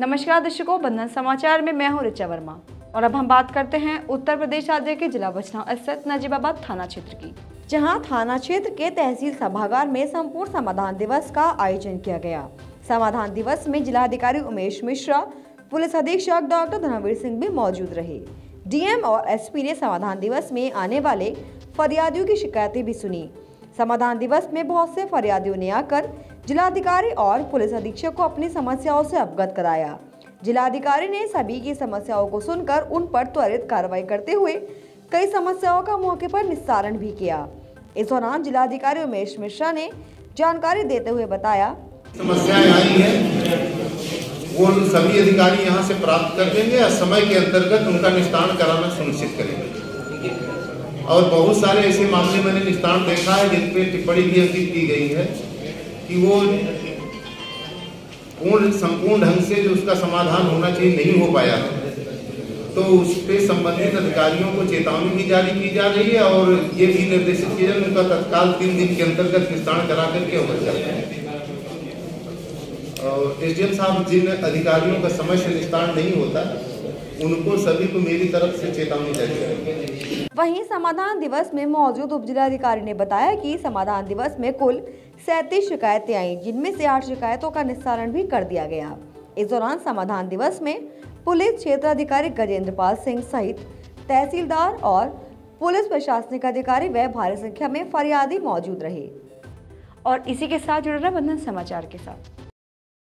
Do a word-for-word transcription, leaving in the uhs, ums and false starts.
नमस्कार दर्शकों, बंधन समाचार में मैं हूं ऋचा वर्मा और अब हम बात करते हैं उत्तर प्रदेश राज्य के जिला बछना स्थित नजीबाबाद थाना क्षेत्र की, जहां थाना क्षेत्र के तहसील सभागार में संपूर्ण समाधान दिवस का आयोजन किया गया। समाधान दिवस में जिलाधिकारी उमेश मिश्रा, पुलिस अधीक्षक डॉक्टर धर्मवीर सिंह भी मौजूद रहे। डीएम और एसपी ने समाधान दिवस में आने वाले फरियादियों की शिकायतें भी सुनी। समाधान दिवस में बहुत से फरियादियों ने आकर जिलाधिकारी और पुलिस अधीक्षक को अपनी समस्याओं से अवगत कराया। जिलाधिकारी ने सभी की समस्याओं को सुनकर उन पर त्वरित कार्रवाई करते हुए कई समस्याओं का मौके पर निस्तारण भी किया। इस दौरान जिलाधिकारी उमेश मिश्रा ने जानकारी देते हुए बताया, समस्याएं आई हैं वो सभी अधिकारी यहां से प्राप्त कर देंगे और समय के अंतर्गत उनका निस्तारण कराना सुनिश्चित करेंगे। और बहुत सारे ऐसे मामले मैंने निस्तारण देखा है जिन पे टिप्पणी भी अंकित की गई है कि वो पूर्ण संपूर्ण ढंग से जो उसका समाधान होना चाहिए नहीं हो पाया, तो उस पे संबंधित अधिकारियों को चेतावनी भी जारी की जा रही है और ये भी निर्देशित किया जाए उनका तत्काल तीन दिन के अंतर्गत निस्तारण करा करके अवगत कराएं। और एसडीएम साहब जिन अधिकारियों का समय से निस्तारण नहीं होता उनको सभी को मेरी तरफ से चेतावनी जारी करेंगे। वहीं समाधान दिवस में मौजूद उप जिलाधिकारी ने बताया कि समाधान दिवस में कुल सैंतीस शिकायतें आई, जिनमें से आठ शिकायतों का निस्तारण भी कर दिया गया। इस दौरान समाधान दिवस में पुलिस क्षेत्र अधिकारी गजेंद्र पाल सिंह सहित तहसीलदार और पुलिस प्रशासनिक अधिकारी व भारी संख्या में फरियादी मौजूद रहे। और इसी के साथ जुड़ रहे बंधन समाचार के साथ।